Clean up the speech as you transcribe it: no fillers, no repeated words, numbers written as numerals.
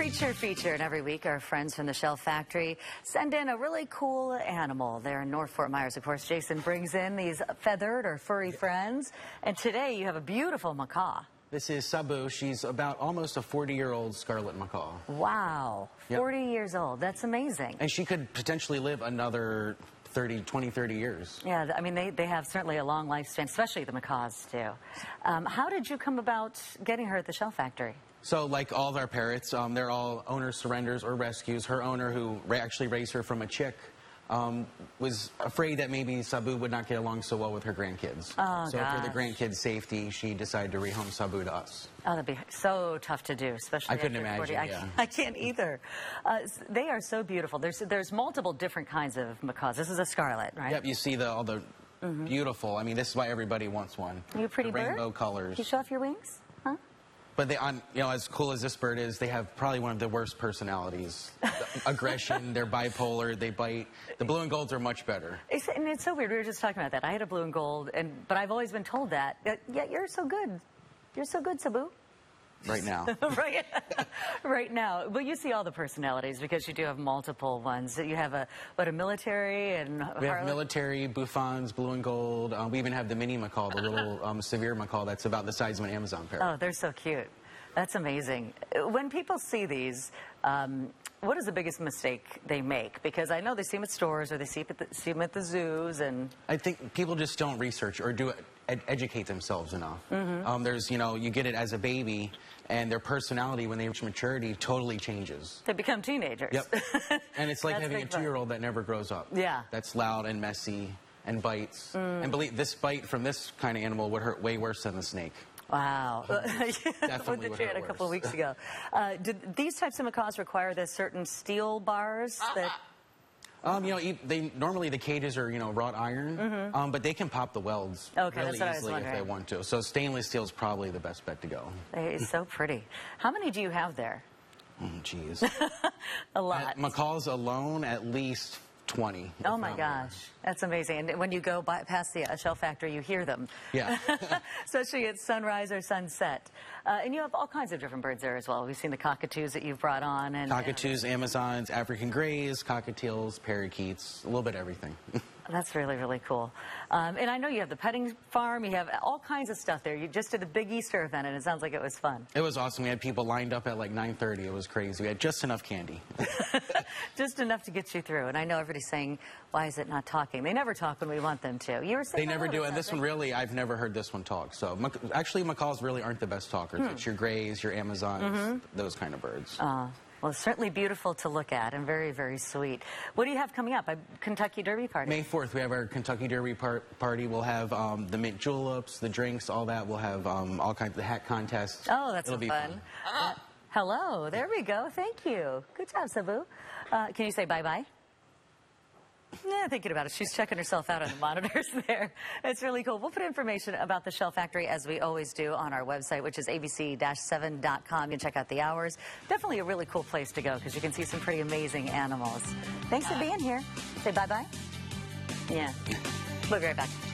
Creature Feature, and every week our friends from the Shell Factory send in a really cool animal. They're in North Fort Myers, of course. Jason brings in these feathered or furry friends, and today you have a beautiful macaw. This is Sabu. She's about almost a 40-year-old scarlet macaw. Wow, 40 years old. That's amazing. And she could potentially live another 20, 30 years. Yeah, I mean, they have certainly a long lifespan, especially the macaws, too. How did you come about getting her at the Shell Factory? So, like all of our parrots, they're all owner surrenders or rescues. Her owner, who actually raised her from a chick, was afraid that maybe Sabu would not get along so well with her grandkids. Oh, so gosh. for the grandkids' safety, she decided to rehome Sabu to us. Oh, that'd be so tough to do, especially I couldn't after imagine, 40. yeah. I can't either. They are so beautiful. There's multiple different kinds of macaws. This is a scarlet, right? Yep, you see all the beautiful. I mean, this is why everybody wants one. Are you a pretty the bird? Rainbow colors. Can you show off your wings? Huh? But they, as cool as this bird is, they have probably one of the worst personalities. Aggression, they're bipolar, they bite. The blue and golds are much better. And it's so weird. We were just talking about that. I had a blue and gold, but I've always been told that. Yeah, you're so good. You're so good, Sabu. Right now. Right now. Well, you see all the personalities because you do have multiple ones. You have a military and we have military, bouffants, blue and gold. We even have the mini macaw, the little severe macaw that's about the size of an Amazon parrot. Oh, they're so cute. That's amazing. When people see these, what is the biggest mistake they make? Because I know they see them at stores or they see them at the zoos. And I think people just don't research or educate themselves enough. There's, you get it as a baby, and their personality, when they reach maturity, totally changes. They become teenagers. Yep. And it's like having a 2-year-old that never grows up. Yeah. That's loud and messy and bites. And believe this bite from this kind of animal would hurt way worse than the snake. Wow. Definitely would hurt a couple of weeks ago. Did these types of macaws require the certain steel bars that... normally the cages are, wrought iron, but they can pop the welds really easily if they want to. So stainless steel is probably the best bet to go. It's so pretty. How many do you have there? Geez. A lot. Macaws alone, at least 20. Oh my gosh, that's amazing. And when you go past the Shell Factory, you hear them. Yeah. Especially at sunrise or sunset. And you have all kinds of different birds there as well. We've seen the cockatoos that you've brought on. Cockatoos, Amazons, African greys, cockatiels, parakeets, a little bit of everything. That's really, really cool. And I know you have the petting farm. You have all kinds of stuff there. You just did a big Easter event, and it sounds like it was fun. It was awesome. We had people lined up at like 9:30. It was crazy. We had just enough candy. Just enough to get you through. And I know everybody's saying, why is it not talking? They never talk when we want them to. You were saying they never do. And this one, really, I've never heard this one talk. So actually, macaws really aren't the best talkers. It's your greys, your Amazons, those kind of birds. Well, it's certainly beautiful to look at and very, very sweet. What do you have coming up? A Kentucky Derby party? May 4th, we have our Kentucky Derby party. We'll have the mint juleps, the drinks, all that. We'll have all kinds of the hat contests. Oh, that's It'll be fun. Hello, there we go. Thank you. Good job, Sabu. Can you say bye-bye? Yeah, thinking about it. She's checking herself out on the monitors there. It's really cool. We'll put information about the Shell Factory, as we always do, on our website, which is abc-7.com. You can check out the hours. Definitely a really cool place to go because you can see some pretty amazing animals. Thanks for being here. Say bye-bye. Yeah. We'll be right back.